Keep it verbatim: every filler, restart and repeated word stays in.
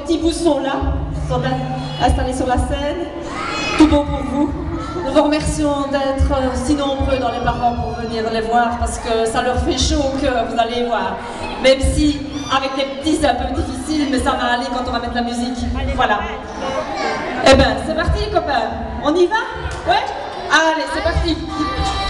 petits bouts sont là, sont installés sur la scène. Tout bon pour vous. Nous vous remercions d'être si nombreux dans les parents pour venir les voir parce que ça leur fait chaud au cœur, vous allez voir. Même si avec les petits c'est un peu difficile, mais ça va aller quand on va mettre la musique. Voilà. Eh ben, c'est parti les copains. On y va? Ouais? Allez, c'est parti.